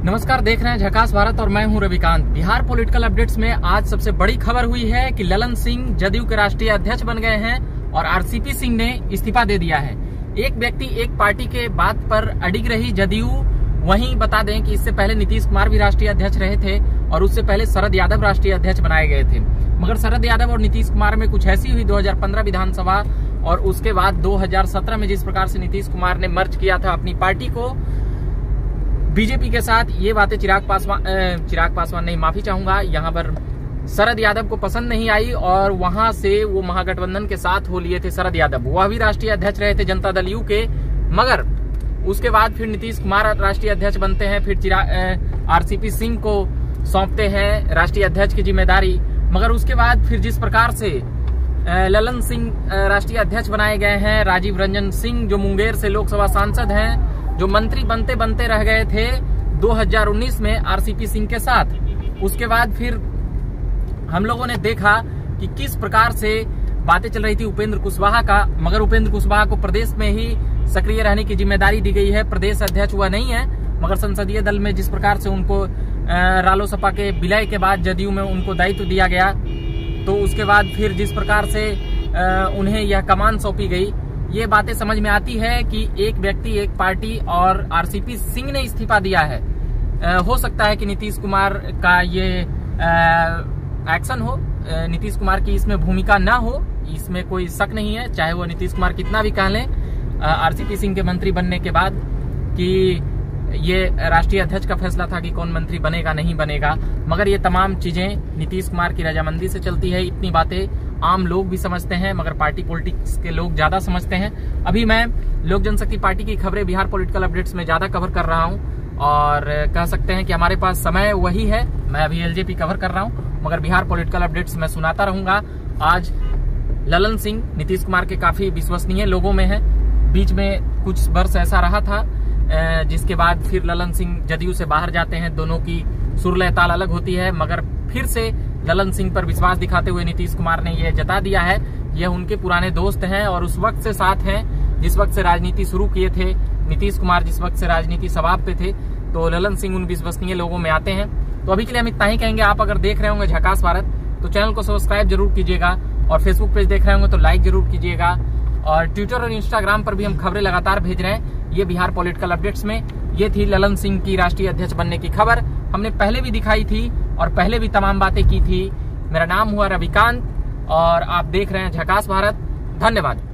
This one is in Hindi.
नमस्कार, देख रहे हैं झकास भारत और मैं हूं रविकांत। बिहार पॉलिटिकल अपडेट्स में आज सबसे बड़ी खबर हुई है कि ललन सिंह जदयू के राष्ट्रीय अध्यक्ष बन गए हैं और आरसीपी सिंह ने इस्तीफा दे दिया है। एक व्यक्ति एक पार्टी के बात पर अडिग रही जदयू। वहीं बता दें कि इससे पहले नीतीश कुमार भी राष्ट्रीय अध्यक्ष रहे थे और उससे पहले शरद यादव राष्ट्रीय अध्यक्ष बनाए गए थे। मगर शरद यादव और नीतीश कुमार में कुछ ऐसी हुई 2015 विधानसभा और उसके बाद 2017 में जिस प्रकार से नीतीश कुमार ने मर्ज किया था अपनी पार्टी को बीजेपी के साथ, ये बातें चिराग पासवान नहीं, माफी चाहूंगा, यहाँ पर शरद यादव को पसंद नहीं आई और वहां से वो महागठबंधन के साथ हो लिए थे शरद यादव। वह भी राष्ट्रीय अध्यक्ष रहे थे जनता दल यू के, मगर उसके बाद फिर नीतीश कुमार राष्ट्रीय अध्यक्ष बनते हैं, फिर आरसीपी सिंह को सौंपते हैं राष्ट्रीय अध्यक्ष की जिम्मेदारी। मगर उसके बाद फिर जिस प्रकार से ललन सिंह राष्ट्रीय अध्यक्ष बनाए गए हैं, राजीव रंजन सिंह जो मुंगेर से लोकसभा सांसद हैं, जो मंत्री बनते बनते रह गए थे 2019 में आरसीपी सिंह के साथ, उसके बाद फिर हम लोगों ने देखा कि किस प्रकार से बातें चल रही थी उपेंद्र कुशवाहा का। मगर उपेंद्र कुशवाहा को प्रदेश में ही सक्रिय रहने की जिम्मेदारी दी गई है। प्रदेश अध्यक्ष हुआ नहीं है, मगर संसदीय दल में जिस प्रकार से उनको रालोसपा के विलय के बाद जदयू में उनको दायित्व दिया गया, तो उसके बाद फिर जिस प्रकार से उन्हें यह कमान सौंपी गई, ये बातें समझ में आती है कि एक व्यक्ति एक पार्टी और आरसीपी सिंह ने इस्तीफा दिया है। हो सकता है कि नीतीश कुमार का ये एक्शन हो, नीतीश कुमार की इसमें भूमिका ना हो, इसमें कोई शक नहीं है। चाहे वो नीतीश कुमार कितना भी कह लें आरसीपी सिंह के मंत्री बनने के बाद कि ये राष्ट्रीय अध्यक्ष का फैसला था कि कौन मंत्री बनेगा नहीं बनेगा, मगर ये तमाम चीजें नीतीश कुमार की रजामंदी से चलती है। इतनी बातें आम लोग भी समझते हैं, मगर पार्टी पॉलिटिक्स के लोग ज्यादा समझते हैं। अभी मैं लोक जनशक्ति पार्टी की खबरें बिहार पॉलिटिकल अपडेट्स में ज्यादा कवर कर रहा हूं और कह सकते हैं कि हमारे पास समय वही है। मैं अभी एलजेपी कवर कर रहा हूं, मगर बिहार पॉलिटिकल अपडेट्स में सुनाता रहूंगा। आज ललन सिंह नीतीश कुमार के काफी विश्वसनीय लोगों में है। बीच में कुछ वर्ष ऐसा रहा था जिसके बाद फिर ललन सिंह जदयू से बाहर जाते हैं, दोनों की सुर लय ताल अलग होती है, मगर फिर से ललन सिंह पर विश्वास दिखाते हुए नीतीश कुमार ने यह जता दिया है यह उनके पुराने दोस्त हैं और उस वक्त से साथ हैं जिस वक्त से राजनीति शुरू किए थे नीतीश कुमार, जिस वक्त से राजनीति शबाब पे थे, तो ललन सिंह उन विश्वसनीय लोगों में आते हैं। तो अभी के लिए हम इतना ही कहेंगे। आप अगर देख रहे होंगे झकास भारत तो चैनल को सब्सक्राइब जरूर कीजिएगा और फेसबुक पेज देख रहे होंगे तो लाइक जरूर कीजिएगा और ट्विटर और इंस्टाग्राम पर भी हम खबरें लगातार भेज रहे हैं। ये बिहार पॉलिटिकल अपडेट्स में ये थी ललन सिंह की राष्ट्रीय अध्यक्ष बनने की खबर। हमने पहले भी दिखाई थी और पहले भी तमाम बातें की थी। मेरा नाम हुआ रविकांत और आप देख रहे हैं झकास भारत। धन्यवाद।